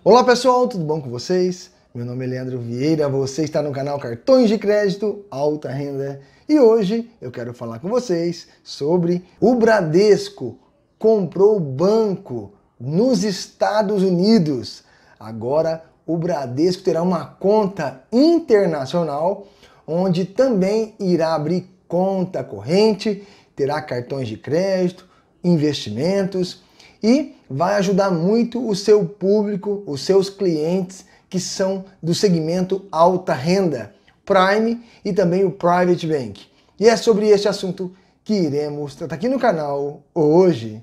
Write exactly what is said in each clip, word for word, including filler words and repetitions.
Olá pessoal, tudo bom com vocês? Meu nome é Leandro Vieira, você está no canal Cartões de Crédito Alta Renda e hoje eu quero falar com vocês sobre o Bradesco comprou banco nos Estados Unidos. Agora o Bradesco terá uma conta internacional onde também irá abrir conta corrente, terá cartões de crédito, investimentos e vai ajudar muito o seu público, os seus clientes que são do segmento alta renda, Prime e também o Private Bank. E é sobre este assunto que iremos tratar aqui no canal hoje.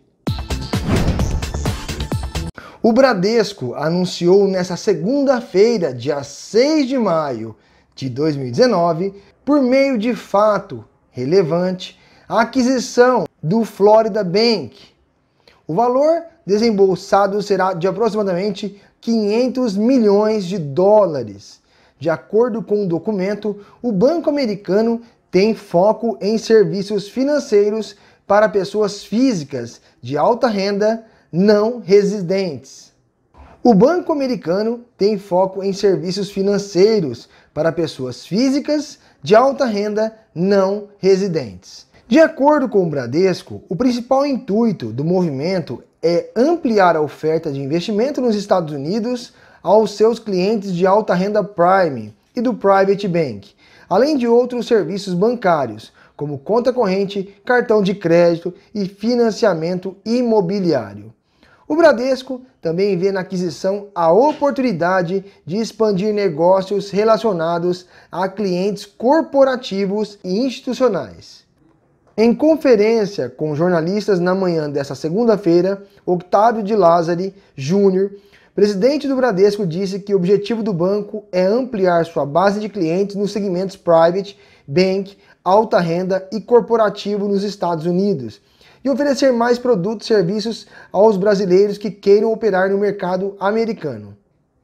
O Bradesco anunciou nesta segunda-feira, dia seis de maio de dois mil e dezenove, por meio de fato relevante, a aquisição do Florida Bank. O valor desembolsado será de aproximadamente quinhentos milhões de dólares. De acordo com o documento, o banco americano tem foco em serviços financeiros para pessoas físicas de alta renda não residentes. O banco americano tem foco em serviços financeiros para pessoas físicas de alta renda não residentes. De acordo com o Bradesco, o principal intuito do movimento é ampliar a oferta de investimento nos Estados Unidos aos seus clientes de alta renda Prime e do Private Bank, além de outros serviços bancários, como conta corrente, cartão de crédito e financiamento imobiliário. O Bradesco também vê na aquisição a oportunidade de expandir negócios relacionados a clientes corporativos e institucionais. Em conferência com jornalistas na manhã desta segunda-feira, Octávio de Lázari Júnior, presidente do Bradesco, disse que o objetivo do banco é ampliar sua base de clientes nos segmentos Private Bank, alta renda e corporativo nos Estados Unidos e oferecer mais produtos e serviços aos brasileiros que queiram operar no mercado americano.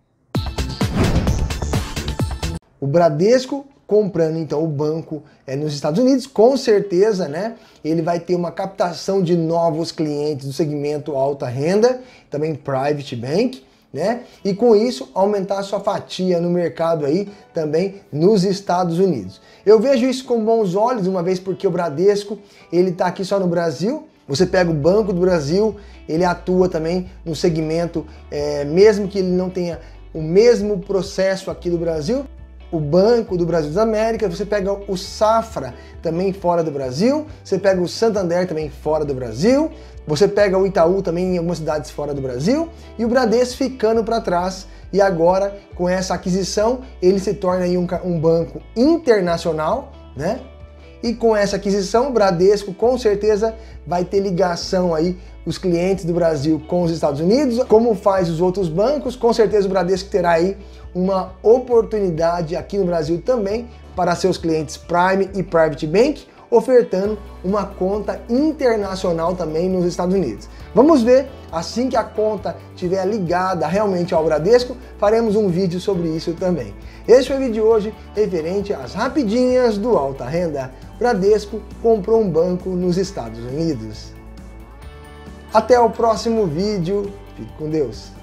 O Bradesco comprando então o banco é, nos Estados Unidos, com certeza, né? Ele vai ter uma captação de novos clientes do segmento alta renda, também Private Bank, né? E com isso aumentar a sua fatia no mercado aí também nos Estados Unidos. Eu vejo isso com bons olhos, uma vez porque o Bradesco, ele tá aqui só no Brasil. Você pega o Banco do Brasil, ele atua também no segmento, é, mesmo que ele não tenha o mesmo processo aqui do Brasil, o Banco do Brasil das Américas, você pega o Safra também fora do Brasil, você pega o Santander também fora do Brasil, você pega o Itaú também em algumas cidades fora do Brasil e o Bradesco ficando para trás. E agora, com essa aquisição, ele se torna aí um, um banco internacional, né? E com essa aquisição, o Bradesco com certeza vai ter ligação aí os clientes do Brasil com os Estados Unidos, como faz os outros bancos. Com certeza o Bradesco terá aí uma oportunidade aqui no Brasil também para seus clientes Prime e Private Bank, ofertando uma conta internacional também nos Estados Unidos. Vamos ver, assim que a conta estiver ligada realmente ao Bradesco, faremos um vídeo sobre isso também. Este foi o vídeo de hoje referente às rapidinhas do alta renda. Bradesco comprou um banco nos Estados Unidos. Até o próximo vídeo. Fique com Deus.